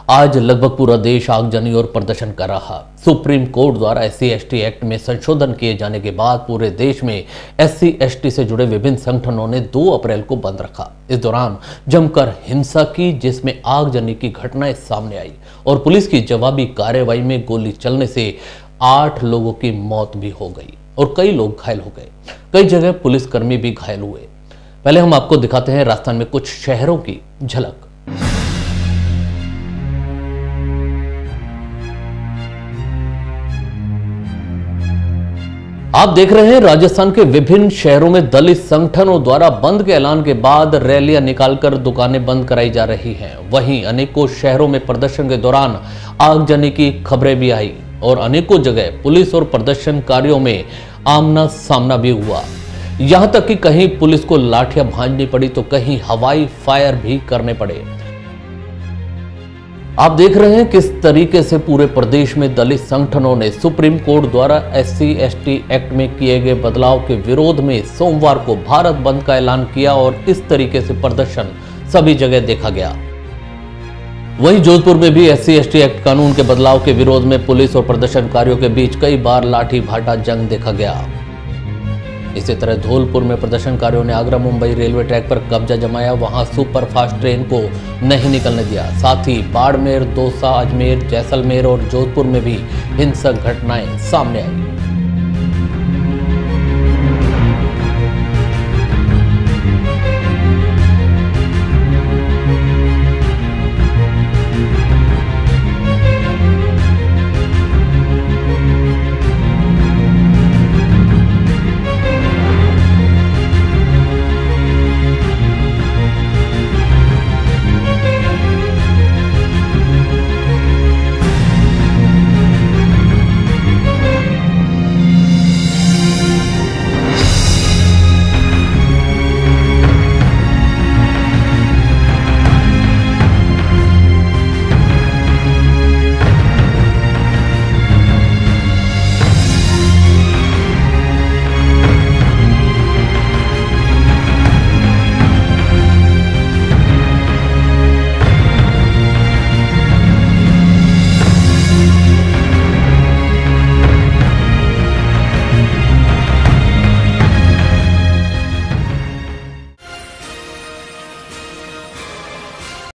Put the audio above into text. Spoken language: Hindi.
आज लगभग पूरा देश आगजनी और प्रदर्शन कर रहा। सुप्रीम कोर्ट द्वारा SC/ST एक्ट में संशोधन किए जाने के बाद पूरे देश में SC/ST से जुड़े विभिन्न संगठनों ने 2 अप्रैल को बंद रखा। इस दौरान जमकर हिंसा की, जिसमें आगजनी की घटनाएं सामने आई और पुलिस की जवाबी कार्रवाई में गोली चलने से 8 लोगों की मौत भी हो गई और कई लोग घायल हो गए। कई जगह पुलिसकर्मी भी घायल हुए। पहले हम आपको दिखाते हैं राजस्थान में कुछ शहरों की झलक। आप देख रहे हैं राजस्थान के विभिन्न शहरों में दलित संगठनों द्वारा बंद के ऐलान के बाद रैलियां निकालकर दुकानें बंद कराई जा रही हैं। वहीं अनेकों शहरों में प्रदर्शन के दौरान आगजनी की खबरें भी आई और अनेकों जगह पुलिस और प्रदर्शनकारियों में आमना सामना भी हुआ। यहां तक कि कहीं पुलिस को लाठियां भांजनी पड़ी तो कहीं हवाई फायर भी करने पड़े। आप देख रहे हैं किस तरीके से पूरे प्रदेश में दलित संगठनों ने सुप्रीम कोर्ट द्वारा SC/ST एक्ट में किए गए बदलाव के विरोध में सोमवार को भारत बंद का ऐलान किया और इस तरीके से प्रदर्शन सभी जगह देखा गया। वहीं जोधपुर में भी SC/ST एक्ट कानून के बदलाव के विरोध में पुलिस और प्रदर्शनकारियों के बीच कई बार लाठी भाटा जंग देखा गया। इसी तरह धौलपुर में प्रदर्शनकारियों ने आगरा मुंबई रेलवे ट्रैक पर कब्जा जमाया, वहां सुपरफास्ट ट्रेन को नहीं निकलने दिया। साथ ही बाड़मेर, दौसा, अजमेर, जैसलमेर और जोधपुर में भी हिंसक घटनाएं सामने आई।